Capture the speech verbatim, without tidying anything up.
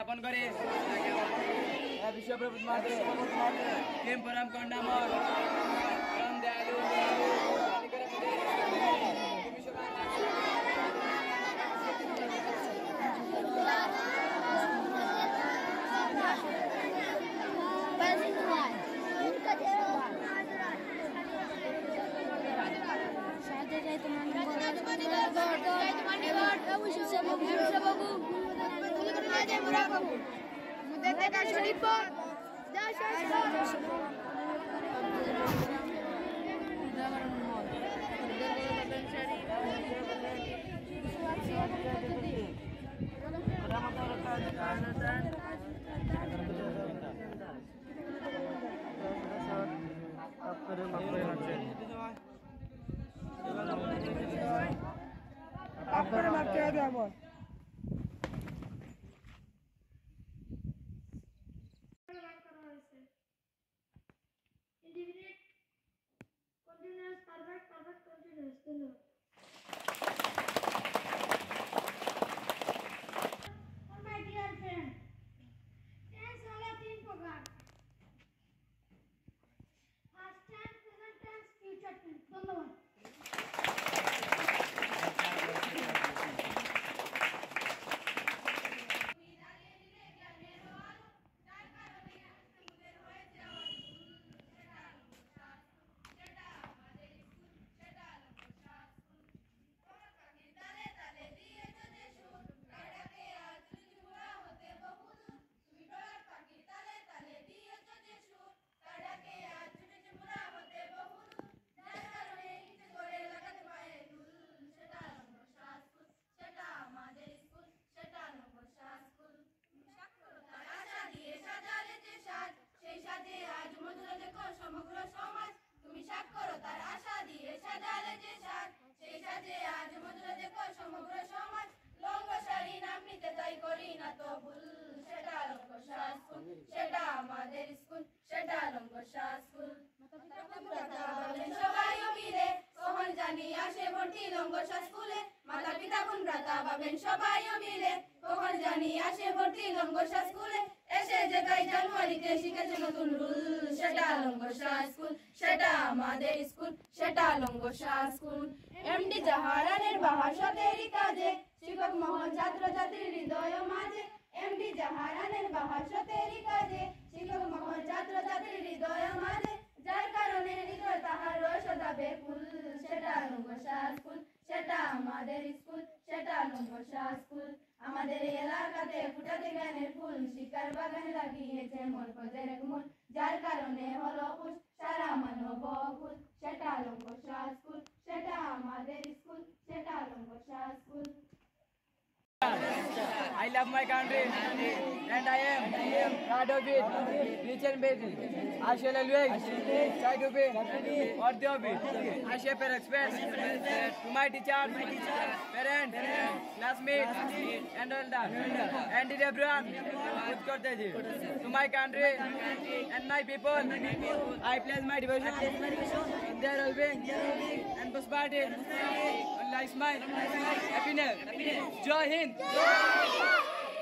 জ্ঞাপন করে বিশ্বপ্রভু প্রেম পরম করুণাময় পরম দয়ালু আপনারা মারতে দেবো Indefinite, continuous, perfect, perfect, continuous. Hello. Oh my dear friend, tense वाला तीन प्रकार. Past tense, present tense, future tense. धन्यवाद. সেটা আমাদের স্কুল সেটা লঙ্গোশা স্কুল সবাই মিলে কখন জানি আসে ভর্তি লঙ্গোশা স্কুলে মাতা পিতা বোন ভ্রাতা ভাবেন সবাই মিলে কখন জানি আসে ভর্তি লঙ্গোশা স্কুলে এসে যে তাই জানুয়ারিতে শিখেছে নতুন রুল সেটা লঙ্গোশা স্কুল সেটা আমাদের স্কুল সেটা লঙ্গোশা স্কুল এমডি জাহারানের বাহাসতেরই কাজে শিক্ষক মহল ছাত্র ছাত্রীর হৃদয় মাঝে এমডি জাহারানের বাহাসতেরই কাজে শিক্ষক মহল ছাত্র ছাত্রীর হৃদয় মাঝে যার কারণে হৃদয় তাহার রসদা বেকুল সেটা লঙ্গোশা স্কুল সেটা আমাদের স্কুল সেটা লঙ্গোশা স্কুল আমাদের এলাকাতে ফুটাতে জ্ঞানের ফুল শিকার বাগানে লাগিয়েছে মন পদের মূল যার কারণে হলো খুশ সারা মানব ফুল সেটা লঙ্গোশা স্কুল সেটা আমাদের স্কুল সেটা Langosha school I love my country and I am proud of it. Rich and busy. I shall always try to be worthy of it. I shall pay respect to my teachers, parents, classmates, and elder, and to everyone who supported it. To my country and my people, I pledge my devotion in their well-being and prosperity. Allah is my happiness. Jai Hind.